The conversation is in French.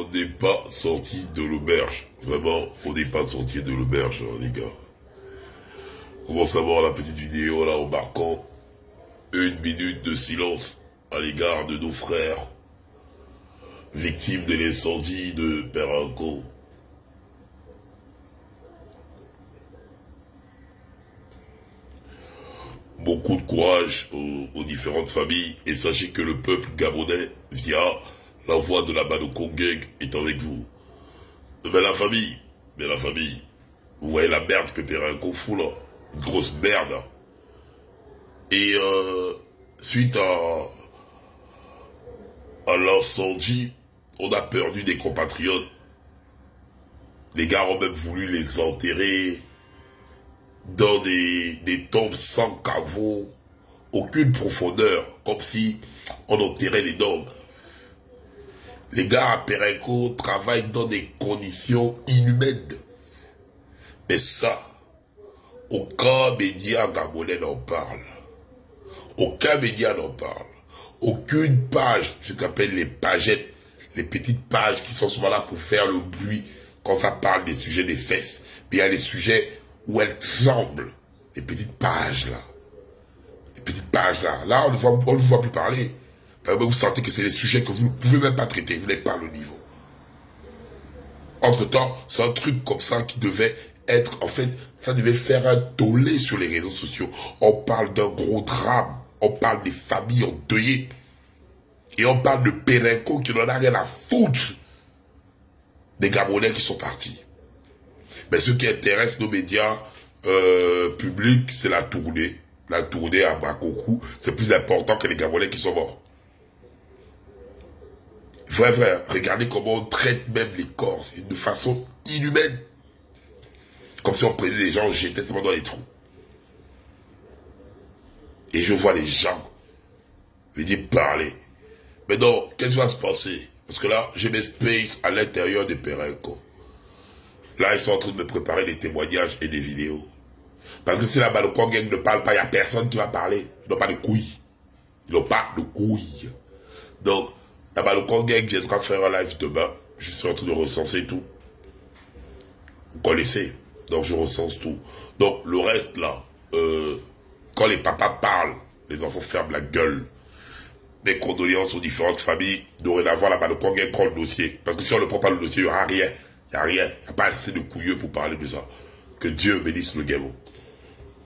on n'est pas sorti de l'auberge. Vraiment, on n'est pas sorti de l'auberge, hein, les gars. On commence à voir la petite vidéo là en marquant 1 minute de silence à l'égard de nos frères victimes de l'incendie de Perranco. Beaucoup de courage aux différentes familles et sachez que le peuple gabonais, via la voix de la Baloko Gang, est avec vous. Mais la famille, vous voyez la merde que Perranco fout là, une grosse merde. Et suite à l'incendie, on a perdu des compatriotes. Les gars ont même voulu les enterrer dans des tombes sans caveau, aucune profondeur, comme si on enterrait les dômes. Les gars à Perranco travaillent dans des conditions inhumaines. Mais ça, aucun média gabonais n'en parle. Aucun média n'en parle. Aucune page, ce qu'on appelle les pagettes, les petites pages qui sont souvent là pour faire le bruit quand ça parle des sujets des fesses. Mais il y a les sujets où elles tremblent. Les petites pages là. Les petites pages là. Là, on ne voit plus parler. Vous sentez que c'est les sujets que vous ne pouvez même pas traiter. Vous n'êtes pas le niveau. Entre-temps, c'est un truc comme ça qui devait être, en fait, ça devait faire un tollé sur les réseaux sociaux. On parle d'un gros drame. On parle des familles endeuillées. Et on parle de Perranco qui n'en a rien à foutre des Gabonais qui sont partis. Mais ce qui intéresse nos médias publics, c'est la tournée. La tournée à Bakokou, c'est plus important que les Gabonais qui sont morts. Vrai, regardez comment on traite même les corps, c'est de façon inhumaine. Comme si on prenait les gens, on jetait seulement dans les trous. Et je vois les gens venir parler. Mais non, qu'est-ce qui va se passer? Parce que là, j'ai mes spaces à l'intérieur de Perranco. Là, ils sont en train de me préparer des témoignages et des vidéos. Parce que si la Baloko Gang ne parle pas, il n'y a personne qui va parler. Ils n'ont pas de couilles. Ils n'ont pas de couilles. Donc, la Baloko Gang, j'ai en train de faire un live demain. Je suis en train de recenser tout. Vous connaissez. Donc, je recense tout. Donc, le reste, là, quand les papas parlent, les enfants ferment la gueule. Mes condoléances aux différentes familles. Dorénavant, la Baloko Gang prend le dossier. Parce que si on ne prend pas le dossier, il n'y aura rien. Il n'y a rien. Il n'y a pas assez de couilleux pour parler de ça. Que Dieu bénisse le Gabon.